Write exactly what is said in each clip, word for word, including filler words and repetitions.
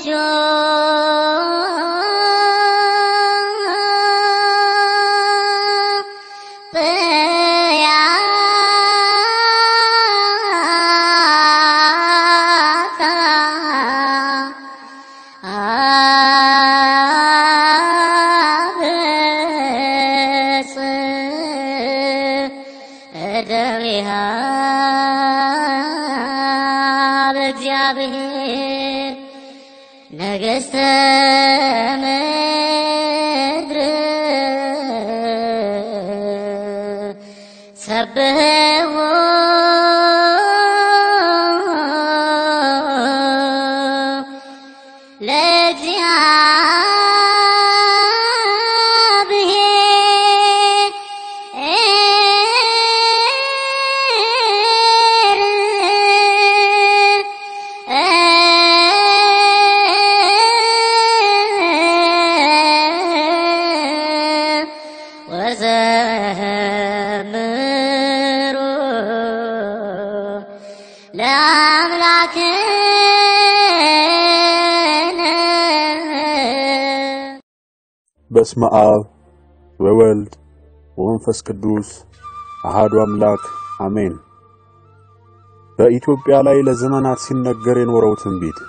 በስመ አብ ወወልድ ወመንፈስ ቅዱስ አሐዱ አምላክ አሜን። በኢትዮጵያ ላይ ለዘመናት ሲነገር የኖረው ትንቢት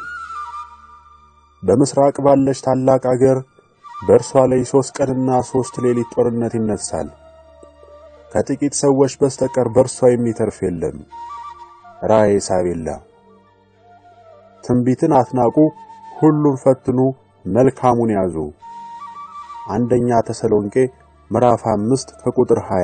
በምስራቅ ባለች ታላቅ አገር በእርሷ ላይ ሶስት ቀንና ሶስት ሌሊት ጦርነት ይነሳል። ከጥቂት ሰዎች በስተቀር በእርሷ የሚተርፍ የለም። ራእየ ሳቤላ። ትንቢትን አትናቁ፣ ሁሉን ፈትኑ፣ መልካሙን ያዙ። አንደኛ ተሰሎንቄ ምዕራፍ አምስት ከቁጥር ሃያ።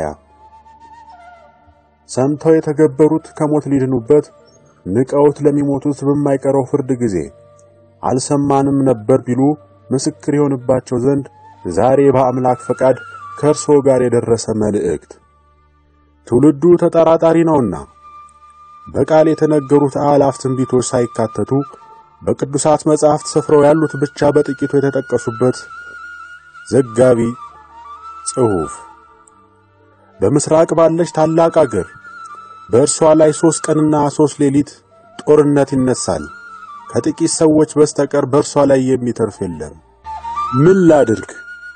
ሰምተው የተገበሩት ከሞት ሊድኑበት፣ ንቀውት ለሚሞቱት በማይቀረው ፍርድ ጊዜ አልሰማንም ነበር ቢሉ ምስክር ይሆንባቸው ዘንድ ዛሬ በአምላክ ፈቃድ ከእርሶ ጋር የደረሰ መልእክት። ትውልዱ ተጠራጣሪ ነውና በቃል የተነገሩት አላፍ ትንቢቶች ሳይካተቱ በቅዱሳት መጻሕፍት ሰፍረው ያሉት ብቻ በጥቂቱ የተጠቀሱበት ዘጋቢ ጽሑፍ። በምስራቅ ባለች ታላቅ አገር በእርሷ ላይ ሶስት ቀንና ሶስት ሌሊት ጦርነት ይነሳል። ከጥቂት ሰዎች በስተቀር በእርሷ ላይ የሚተርፍ የለም። ምን ላድርግ?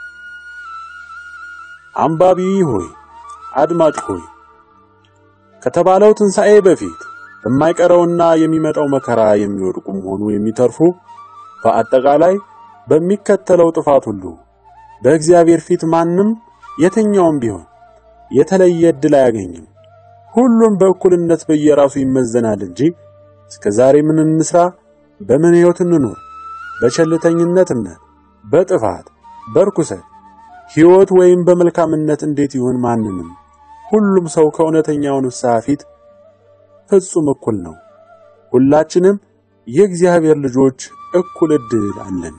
አንባቢ ሆይ፣ አድማጭ ሆይ፣ ከተባለው ትንሣኤ በፊት የማይቀረውና የሚመጣው መከራ የሚወድቁ መሆኑ የሚተርፉ በአጠቃላይ በሚከተለው ጥፋት ሁሉ በእግዚአብሔር ፊት ማንም የትኛውም ቢሆን የተለየ ዕድል አያገኝም። ሁሉም በእኩልነት በየራሱ ይመዘናል እንጂ እስከዛሬ ምን እንስራ፣ በምን ሕይወት እንኖር፣ በቸልተኝነትነት፣ በጥፋት፣ በርኩሰት ሕይወት ወይም በመልካምነት እንዴት ይሁን ማንንም ሁሉም ሰው ከእውነተኛው ንስሐ ፊት ፍጹም እኩል ነው። ሁላችንም የእግዚአብሔር ልጆች እኩል ዕድል አለን።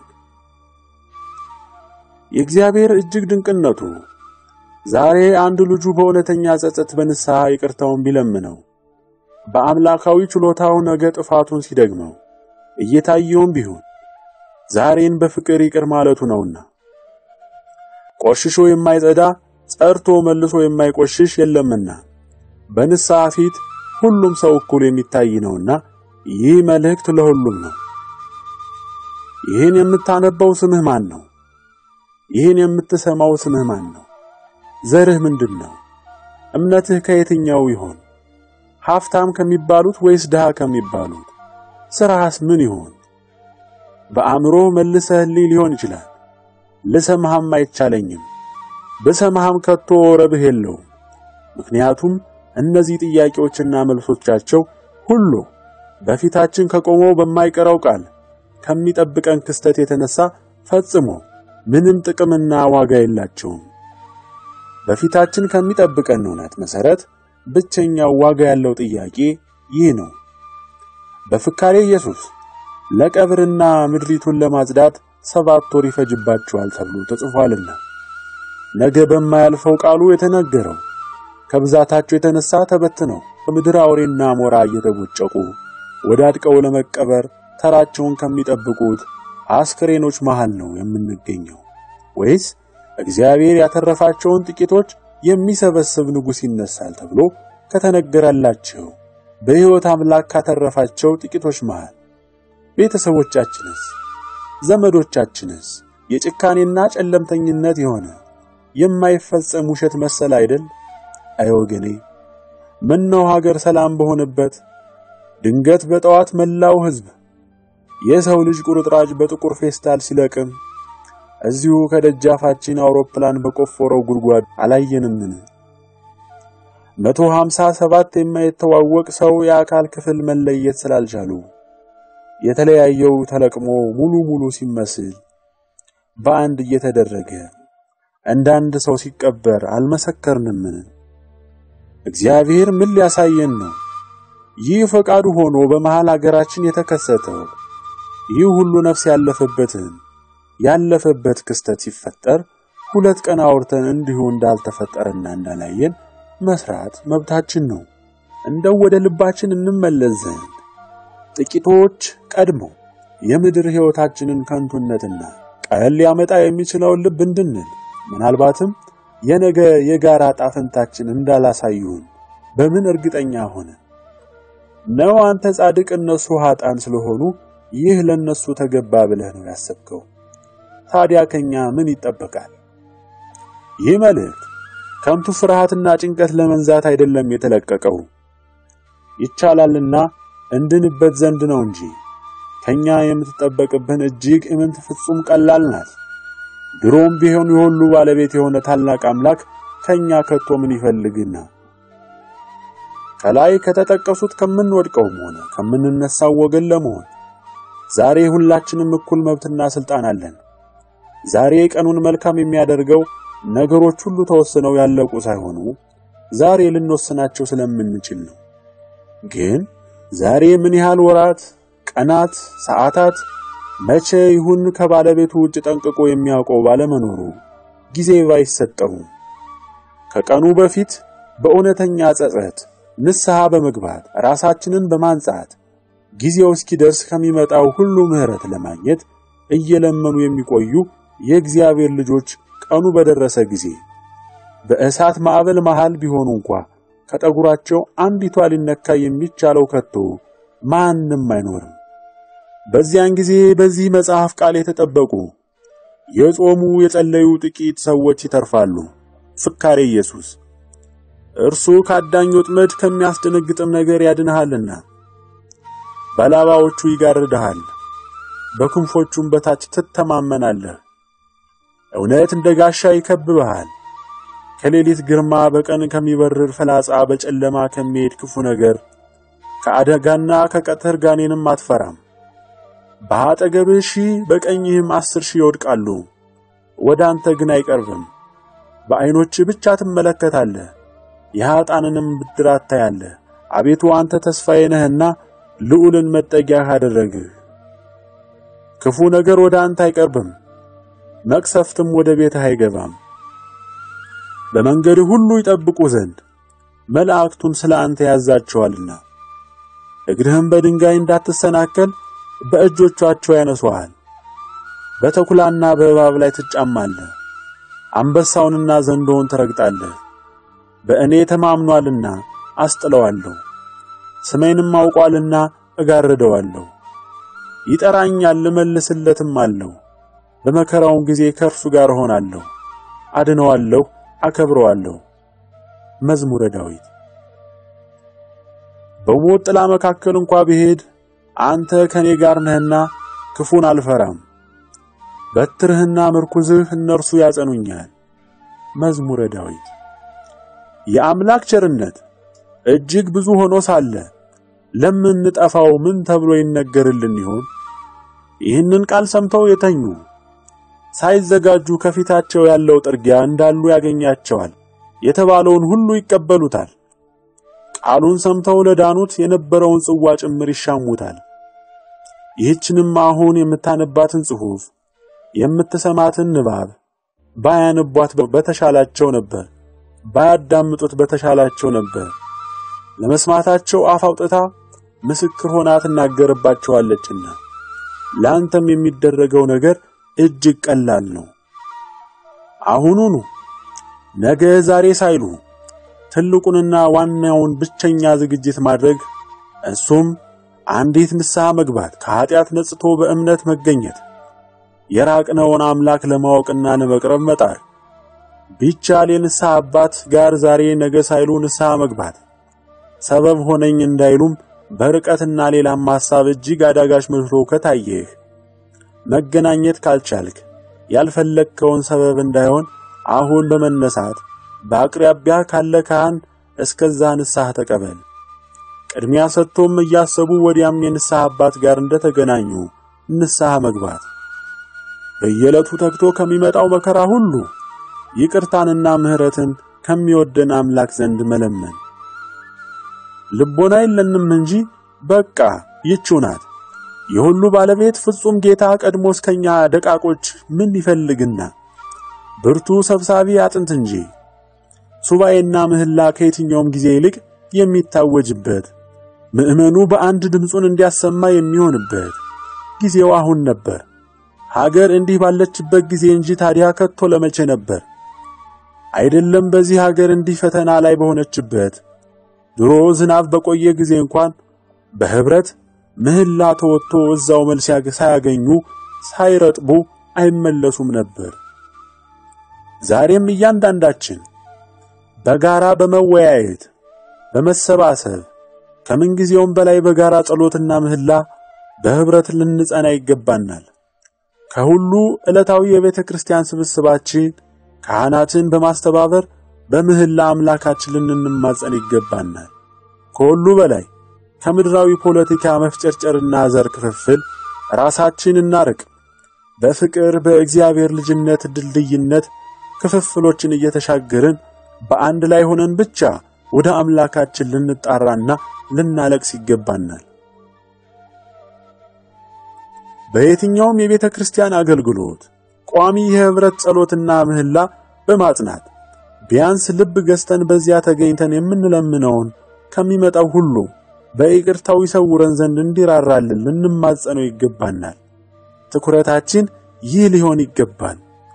የእግዚአብሔር እጅግ ድንቅነቱ ዛሬ አንድ ልጁ በእውነተኛ ጸጸት በንስሐ ይቅርታውን ቢለምነው በአምላካዊ ችሎታው ነገ ጥፋቱን ሲደግመው እየታየውም ቢሆን ዛሬን በፍቅር ይቅር ማለቱ ነውና ቆሽሾ የማይጸዳ ጸርቶ መልሶ የማይቆሽሽ የለምና በንስሐ ፊት ሁሉም ሰው እኩል የሚታይ ነውና ይህ መልእክት ለሁሉም ነው። ይህን የምታነበው ስምህ ማን ነው? ይህን የምትሰማው ስምህ ማን ነው? ዘርህ ምንድነው? እምነትህ ከየትኛው ይሆን? ሀብታም ከሚባሉት ወይስ ድሃ ከሚባሉት? ስራህስ ምን ይሆን? በአእምሮ መልሰህልኝ ሊሆን ይችላል። ልሰማህም አይቻለኝም፣ በሰማህም ከቶ ረብህ የለውም። ምክንያቱም እነዚህ ጥያቄዎችና መልሶቻቸው ሁሉ በፊታችን ከቆመው በማይቀረው ቃል ከሚጠብቀን ክስተት የተነሳ ፈጽሞ ምንም ጥቅምና ዋጋ የላቸውም። በፊታችን ከሚጠብቀን እውነት መሰረት ብቸኛው ዋጋ ያለው ጥያቄ ይህ ነው። በፍካሬ ኢየሱስ ለቀብርና ምድሪቱን ለማጽዳት ሰባት ወር ይፈጅባቸዋል ተብሎ ተጽፏልና ነገ በማያልፈው ቃሉ የተነገረው ከብዛታቸው የተነሳ ተበትነው በምድር አውሬና ሞራ እየተቦጨቁ ወዳድቀው ለመቀበር ተራቸውን ከሚጠብቁት አስክሬኖች መሃል ነው የምንገኘው? ወይስ እግዚአብሔር ያተረፋቸውን ጥቂቶች የሚሰበስብ ንጉስ ይነሳል ተብሎ ከተነገረላቸው በሕይወት አምላክ ካተረፋቸው ጥቂቶች መሃል ቤተሰቦቻችንስ ዘመዶቻችንስ የጭካኔና ጨለምተኝነት የሆነ የማይፈጸም ውሸት መሰል አይደል? አይ ወገኔ ምነው ሀገር ሰላም በሆነበት ድንገት በጠዋት መላው ህዝብ የሰው ልጅ ቁርጥራጭ በጥቁር ፌስታል ሲለቅም እዚሁ ከደጃፋችን አውሮፕላን በቆፈረው ጉድጓድ አላየንምን? መቶ ሃምሳ ሰባት የማይተዋወቅ ሰው የአካል ክፍል መለየት ስላልቻሉ የተለያየው ተለቅሞ ሙሉ ሙሉ ሲመስል በአንድ እየተደረገ እንዳንድ ሰው ሲቀበር አልመሰከርንምን? እግዚአብሔር ምን ሊያሳየን ነው? ይህ ፈቃዱ ሆኖ በመሃል ሀገራችን የተከሰተው ይህ ሁሉ ነፍስ ያለፈበትን ያለፈበት ክስተት ሲፈጠር ሁለት ቀን አውርተን እንዲሁ እንዳልተፈጠረና እንዳላየን መስራት መብታችን ነው። እንደው ወደ ልባችን እንመለስ ዘንድ ጥቂቶች ቀድሞ የምድር ሕይወታችንን ከንቱነትና ቀል ሊያመጣ የሚችለውን ልብ እንድንል ምናልባትም የነገ የጋራ ጣፈንታችን እንዳላሳዩን በምን እርግጠኛ ሆነ ነው? አንተ ጻድቅ እነሱ ኃጥአን ስለሆኑ ይህ ለነሱ ተገባ ብለህ ነው ያሰብከው። ታዲያ ከኛ ምን ይጠበቃል? ይህ መልእክት ከንቱ ፍርሃትና ጭንቀት ለመንዛት አይደለም የተለቀቀው፣ ይቻላልና እንድንበት ዘንድ ነው እንጂ ከኛ የምትጠበቅብን እጅግ እምንት ፍጹም ቀላል ናት። ድሮም ቢሆን የሁሉ ባለቤት የሆነ ታላቅ አምላክ ከኛ ከቶ ምን ይፈልግና? ከላይ ከተጠቀሱት ከምንወድቀውም ሆነ ከምንነሳው ወገን ለመሆን ዛሬ ሁላችንም እኩል መብትና ስልጣን አለን። ዛሬ ቀኑን መልካም የሚያደርገው ነገሮች ሁሉ ተወስነው ያለቁ ሳይሆኑ ዛሬ ልንወስናቸው ስለምንችል ነው። ግን ዛሬ ምን ያህል ወራት፣ ቀናት፣ ሰዓታት መቼ ይሁን ከባለቤቱ ውጭ ጠንቅቆ የሚያውቀው ባለመኖሩ ጊዜ ባይሰጠው ከቀኑ በፊት በእውነተኛ ጸጸት ንስሐ በመግባት ራሳችንን በማንጻት ጊዜው እስኪደርስ ከሚመጣው ሁሉ ምህረት ለማግኘት እየለመኑ የሚቆዩ የእግዚአብሔር ልጆች ቀኑ በደረሰ ጊዜ በእሳት ማዕበል መሃል ቢሆኑ እንኳን ከጠጉራቸው አንዲቷ ሊነካ የሚቻለው ከቶ ማንንም አይኖርም። በዚያን ጊዜ በዚህ መጽሐፍ ቃል የተጠበቁ የጾሙ የጸለዩ ጥቂት ሰዎች ይተርፋሉ። ፍካሬ ኢየሱስ እርሱ ካዳኝ ወጥመድ ከሚያስደነግጥም ነገር ያድንሃልና በላባዎቹ ይጋርድሃል፣ በክንፎቹም በታች ትተማመናለህ። እውነት እንደ ጋሻ ይከብብሃል። ከሌሊት ግርማ በቀን ከሚበርር ፍላጻ በጨለማ ከሚሄድ ክፉ ነገር ከአደጋና ከቀትር ጋኔንም አትፈራም። በአጠገብህ ሺህ በቀኝህም አስር ሺህ ይወድቃሉ፣ ወደ አንተ ግን አይቀርብም። በዓይኖችህ ብቻ ትመለከታለህ፣ የኃጥአንንም ብድራት ታያለህ። አቤቱ አንተ ተስፋዬ ነህና ልዑልን መጠጊያህ አደረግህ። ክፉ ነገር ወደ አንተ አይቀርብም፣ መቅሰፍትም ወደ ቤትህ አይገባም። በመንገድህ ሁሉ ይጠብቁ ዘንድ መላእክቱን ስለ አንተ ያዛቸዋልና እግርህም በድንጋይ እንዳትሰናከል በእጆቻቸው ያነሱሃል። በተኩላና በእባብ ላይ ትጫማለህ፣ አንበሳውንና ዘንዶውን ትረግጣለህ። በእኔ ተማምኗልና አስጥለዋለሁ፣ ስሜንም አውቋልና እጋርደዋለሁ። ይጠራኛል ልመልስለትም አለው። በመከራውም ጊዜ ከእርሱ ጋር ሆናለሁ፣ አድነዋለሁ፣ አከብረዋለሁ። መዝሙረ ዳዊት። በሞት ጥላ መካከል እንኳን ብሄድ አንተ ከኔ ጋር ነህና ክፉን አልፈራም። በትርህና ምርኩዝህ እነርሱ ያጸኑኛል። መዝሙረ ዳዊት። የአምላክ ቸርነት እጅግ ብዙ ሆኖ ሳለ ለምንጠፋው ምን ተብሎ ይነገርልን ይሆን? ይህንን ቃል ሰምተው የተኙ ሳይዘጋጁ ከፊታቸው ያለው ጥርጊያ እንዳሉ ያገኛቸዋል የተባለውን ሁሉ ይቀበሉታል። ቃሉን ሰምተው ለዳኑት የነበረውን ጽዋ ጭምር ይሻሙታል። ይህችንም አሁን የምታነባትን ጽሑፍ የምትሰማትን ንባብ ባያነቧት በተሻላቸው ነበር፣ ባያዳምጡት በተሻላቸው ነበር። ለመስማታቸው አፍ አውጥታ ምስክር ሆና ትናገርባቸዋለችና ላንተም የሚደረገው ነገር እጅግ ቀላል ነው። አሁኑኑ ነገ ዛሬ ሳይሉ ትልቁንና ዋናውን ብቸኛ ዝግጅት ማድረግ፣ እሱም አንዲት ንስሐ መግባት፣ ከኃጢአት ነጽቶ በእምነት መገኘት፣ የራቅነውን አምላክ ለማወቅና ለመቅረብ መጣር ቢቻል የንስሐ አባት ጋር ዛሬ ነገ ሳይሉ ንስሐ መግባት ሰበብ ሆነኝ እንዳይሉም በርቀትና ሌላም ሐሳብ እጅግ አዳጋች መስሎ ከታየህ መገናኘት ካልቻልክ ያልፈለግከውን ሰበብ እንዳይሆን አሁን በመነሳት በአቅራቢያ ካለ ካህን እስከዛ ንስሐ ተቀበል። ቅድሚያ ሰጥቶም እያሰቡ ወዲያም የንስሐ አባት ጋር እንደተገናኙ ንስሐ መግባት በየዕለቱ ተግቶ ከሚመጣው መከራ ሁሉ ይቅርታንና ምህረትን ከሚወደን አምላክ ዘንድ መለመን። ልቦና የለንም እንጂ በቃ ይቹናት የሁሉ ባለቤት ፍጹም ጌታ ቀድሞ እስከኛ ደቃቆች ምን ይፈልግና ብርቱ ሰብሳቢ አጥንት እንጂ ሱባኤና ምህላ ከየትኛውም ጊዜ ይልቅ የሚታወጅበት ምእመኑ በአንድ ድምጹን እንዲያሰማ የሚሆንበት ጊዜው አሁን ነበር። ሀገር እንዲህ ባለችበት ጊዜ እንጂ ታዲያ ከቶ ለመቼ ነበር? አይደለም በዚህ ሀገር እንዲህ ፈተና ላይ በሆነችበት ድሮ ዝናብ በቆየ ጊዜ እንኳን በህብረት ምህላ ተወጥቶ እዛው መልስ ሳያገኙ ሳይረጥቡ አይመለሱም ነበር። ዛሬም እያንዳንዳችን በጋራ በመወያየት በመሰባሰብ ከምን ጊዜውም በላይ በጋራ ጸሎትና ምህላ በህብረት ልንጸና ይገባናል። ከሁሉ ዕለታዊ የቤተ ክርስቲያን ስብስባችን ካህናትን በማስተባበር በምህላ አምላካችን ልንማጸን ይገባናል። ከሁሉ በላይ ከምድራዊ ፖለቲካ መፍጨርጨርና ዘር ክፍፍል ራሳችንን እናርቅ። በፍቅር በእግዚአብሔር ልጅነት ድልድይነት ክፍፍሎችን እየተሻገርን በአንድ ላይ ሆነን ብቻ ወደ አምላካችን ልንጣራና ልናለቅስ ይገባናል። በየትኛውም የቤተ ክርስቲያን አገልግሎት ቋሚ የህብረት ጸሎትና ምህላ በማጽናት ቢያንስ ልብ ገዝተን በዚያ ተገኝተን የምንለምነውን ከሚመጣው ሁሉ በይቅርታው ይሰውረን ዘንድ እንዲራራልን ልንማጸነው ይገባናል። ትኩረታችን ይህ ሊሆን ይገባል።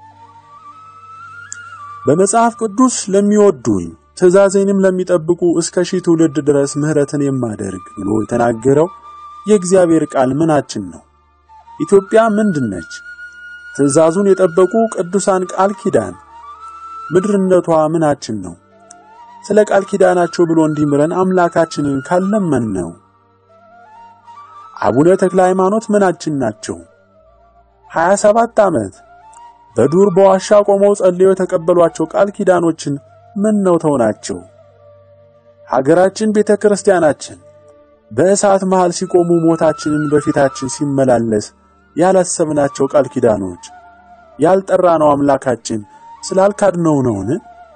በመጽሐፍ ቅዱስ ለሚወዱኝ ትእዛዜንም ለሚጠብቁ እስከ ሺህ ትውልድ ድረስ ምህረትን የማደርግ ብሎ የተናገረው የእግዚአብሔር ቃል ምናችን ነው? ኢትዮጵያ ምንድነች? ትእዛዙን የጠበቁ ቅዱሳን ቃል ኪዳን ምድርነቷ ምናችን ነው? ስለ ቃል ኪዳናቸው ብሎ እንዲምረን አምላካችንን ካለመን ነው። አቡነ ተክለ ሃይማኖት ምናችን ናቸው? ሃያ ሰባት ዓመት በዱር በዋሻ ቆመው ጸልየው የተቀበሏቸው ቃል ኪዳኖችን ምን ነው ተውናቸው? ሀገራችን ቤተክርስቲያናችን በእሳት መሃል ሲቆሙ ሞታችንን በፊታችን ሲመላለስ ያላሰብናቸው ቃል ኪዳኖች ያልጠራነው አምላካችን ስላልካድነው ነውን?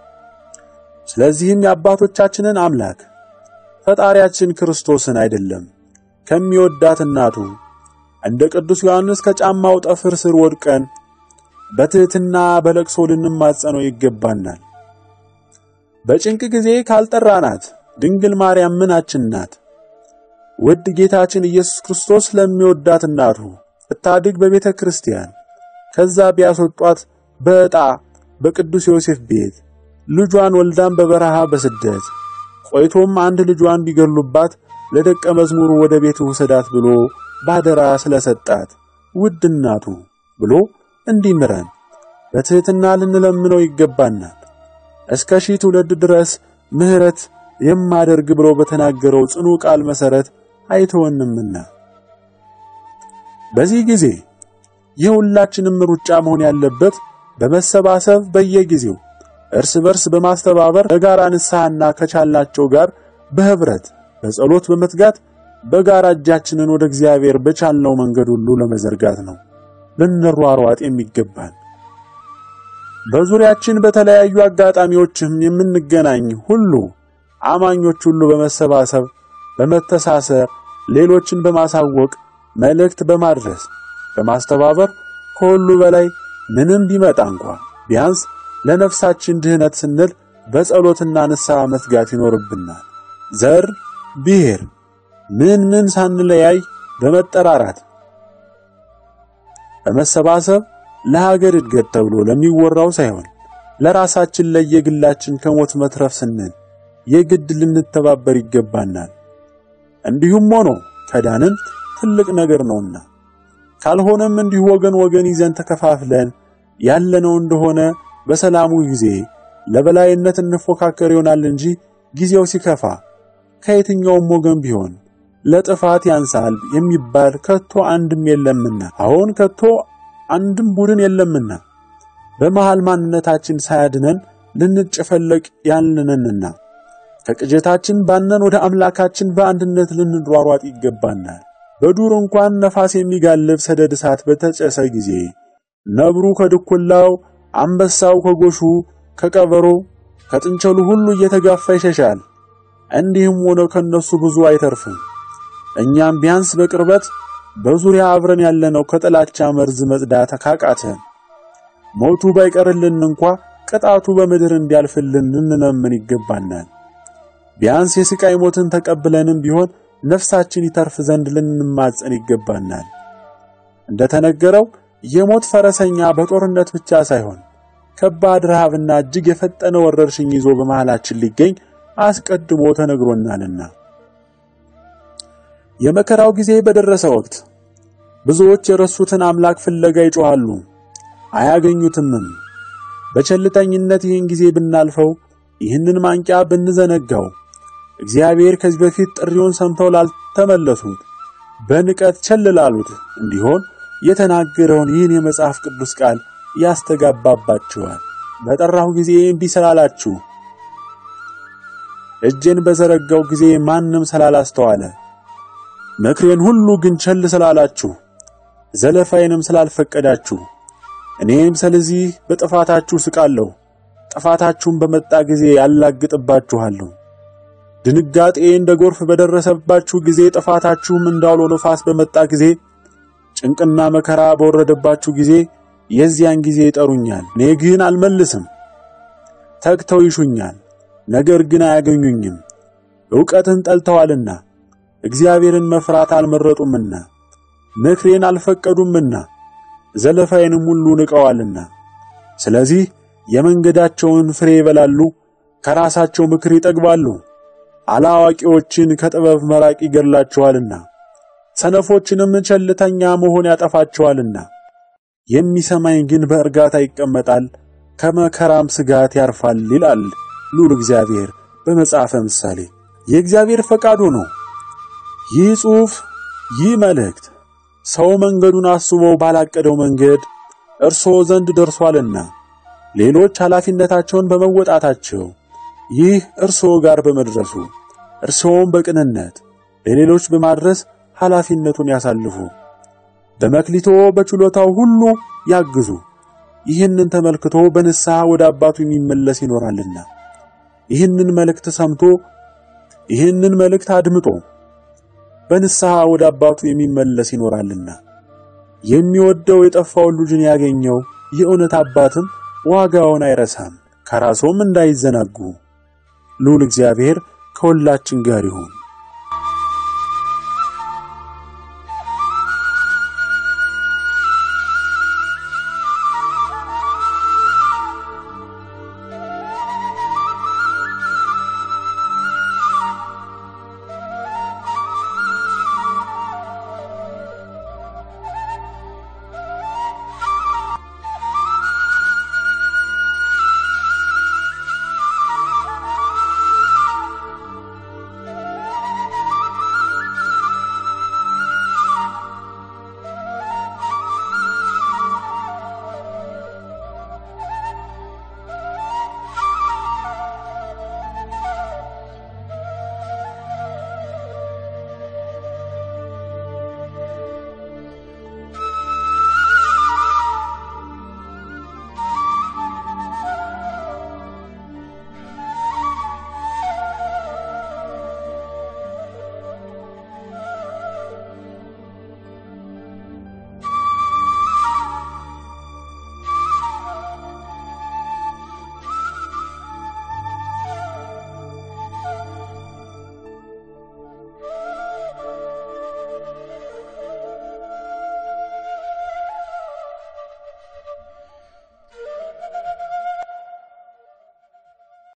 ስለዚህም የአባቶቻችንን አምላክ ፈጣሪያችን ክርስቶስን አይደለም ከሚወዳት እናቱ እንደ ቅዱስ ዮሐንስ ከጫማው ጠፍር ስር ወድቀን በትህትና በለቅሶ ልንማጸነው ይገባናል። በጭንቅ ጊዜ ካልጠራናት ድንግል ማርያም ምናችን ናት? ውድ ጌታችን ኢየሱስ ክርስቶስ ለሚወዳት እናቱ እታድግ በቤተ ክርስቲያን ከዛ ቢያስወጧት በዕጣ በቅዱስ ዮሴፍ ቤት ልጇን ወልዳን በበረሃ በስደት ቆይቶም አንድ ልጇን ቢገሉባት ለደቀ መዝሙሩ ወደ ቤቱ ወሰዳት ብሎ ባደራ ስለሰጣት ውድ እናቱ ብሎ እንዲምረን በትህትና ልንለምነው ይገባናል። እስከ ሺህ ትውልድ ድረስ ምህረት የማደርግ ብሎ በተናገረው ጽኑ ቃል መሰረት አይተወንምና በዚህ ጊዜ የሁላችንም ሩጫ መሆን ያለበት በመሰባሰብ በየጊዜው እርስ በርስ በማስተባበር በጋራ ንስሐና ከቻላቸው ጋር በህብረት በጸሎት በመትጋት በጋራ እጃችንን ወደ እግዚአብሔር በቻልነው መንገድ ሁሉ ለመዘርጋት ነው ልንሯሯጥ የሚገባን። በዙሪያችን በተለያዩ አጋጣሚዎችም የምንገናኝ ሁሉ አማኞች ሁሉ በመሰባሰብ በመተሳሰር ሌሎችን በማሳወቅ መልእክት በማድረስ በማስተባበር ከሁሉ በላይ ምንም ቢመጣ እንኳን ቢያንስ ለነፍሳችን ድህነት ስንል በጸሎትና ንስሐ መትጋት ይኖርብናል። ዘር ብሔር ምን ምን ሳንለያይ በመጠራራት በመሰባሰብ ለሀገር እድገት ተብሎ ለሚወራው ሳይሆን ለራሳችን ለየግላችን ከሞት መትረፍ ስንል የግድ ልንተባበር ይገባናል። እንዲሁም ሆኖ ከዳንን ትልቅ ነገር ነውና ካልሆነም እንዲሁ ወገን ወገን ይዘን ተከፋፍለን ያለነው እንደሆነ በሰላሙ ጊዜ ለበላይነት እንፎካከር ይሆናል እንጂ ጊዜው ሲከፋ ከየትኛውም ወገን ቢሆን ለጥፋት ያንሳል የሚባል ከቶ አንድም የለምና አሁን ከቶ አንድም ቡድን የለምና በመሃል ማንነታችን ሳያድነን ልንጨፈለቅ ያልነንና ከቅጀታችን ባነን ወደ አምላካችን በአንድነት ልንሯሯጥ ይገባናል። በዱር እንኳን ነፋስ የሚጋልብ ሰደድ እሳት በተጨሰ ጊዜ ነብሩ ከድኩላው አንበሳው ከጎሹ ከቀበሮ ከጥንቸሉ ሁሉ እየተጋፋ ይሸሻል። እንዲህም ሆኖ ከነሱ ብዙ አይተርፍም። እኛም ቢያንስ በቅርበት በዙሪያ አብረን ያለነው ከጥላቻ መርዝ መጽዳት ካቃተን ሞቱ ባይቀርልን እንኳን ቅጣቱ በምድር እንዲያልፍልን እንነምን ይገባናል። ቢያንስ የስቃይ ሞትን ተቀብለንም ቢሆን ነፍሳችን ይተርፍ ዘንድ ልንማጸን ይገባናል። እንደተነገረው የሞት ፈረሰኛ በጦርነት ብቻ ሳይሆን ከባድ ረሃብና እጅግ የፈጠነ ወረርሽኝ ይዞ በመሃላችን ሊገኝ አስቀድሞ ተነግሮናልና የመከራው ጊዜ በደረሰ ወቅት ብዙዎች የረሱትን አምላክ ፍለጋ ይጮሃሉ፣ አያገኙትምም። በቸልተኝነት ይህን ጊዜ ብናልፈው ይህንን ማንቂያ ብንዘነጋው እግዚአብሔር ከዚህ በፊት ጥሪውን ሰምተው ላልተመለሱት በንቀት ቸልላሉት እንዲሆን የተናገረውን ይህን የመጽሐፍ ቅዱስ ቃል ያስተጋባባችኋል። በጠራሁ ጊዜ እምቢ ስላላችሁ እጄን በዘረጋው ጊዜ ማንንም ስላላስተዋለ ምክሬን ሁሉ ግን ቸል ስላላችሁ ዘለፋዬንም ስላልፈቀዳችሁ እኔም ስለዚህ በጥፋታችሁ ስቃለሁ። ጥፋታችሁም በመጣ ጊዜ ያላግጥባችኋለሁ። ድንጋጤ እንደ ጎርፍ በደረሰባችሁ ጊዜ ጥፋታችሁም እንዳውሎ ነፋስ በመጣ ጊዜ ጭንቅና መከራ በወረደባችሁ ጊዜ የዚያን ጊዜ ይጠሩኛል፣ እኔ ግን አልመልስም። ተግተው ይሹኛል፣ ነገር ግን አያገኙኝም። ዕውቀትን ጠልተዋልና እግዚአብሔርን መፍራት አልመረጡምና ምክሬን አልፈቀዱምና ዘለፋዬንም ሁሉ ንቀዋልና ስለዚህ የመንገዳቸውን ፍሬ ይበላሉ፣ ከራሳቸው ምክር ይጠግባሉ። አላዋቂዎችን ከጥበብ መራቅ ይገድላቸዋልና ሰነፎችንም ቸልተኛ መሆን ያጠፋቸዋልና የሚሰማኝ ግን በእርጋታ ይቀመጣል፣ ከመከራም ስጋት ያርፋል ይላል ሉል እግዚአብሔር በመጽሐፈ ምሳሌ። የእግዚአብሔር ፈቃዱ ነው። ይህ ጽሑፍ ይህ መልእክት ሰው መንገዱን አስቦ ባላቀደው መንገድ እርሶ ዘንድ ደርሷልና ሌሎች ኃላፊነታቸውን በመወጣታቸው ይህ እርሶ ጋር በመድረሱ እርሶም በቅንነት ለሌሎች በማድረስ ኃላፊነቱን ያሳልፉ። በመክሊቶ በችሎታው ሁሉ ያግዙ። ይህንን ተመልክቶ በንስሐ ወደ አባቱ የሚመለስ ይኖራልና ይህንን መልእክት ሰምቶ ይህንን መልእክት አድምጦ በንስሐ ወደ አባቱ የሚመለስ ይኖራልና የሚወደው የጠፋው ልጁን ያገኘው የእውነት አባትም ዋጋውን አይረሳም። ከራስዎም እንዳይዘናጉ ሉል እግዚአብሔር ከሁላችን ጋር ይሁን።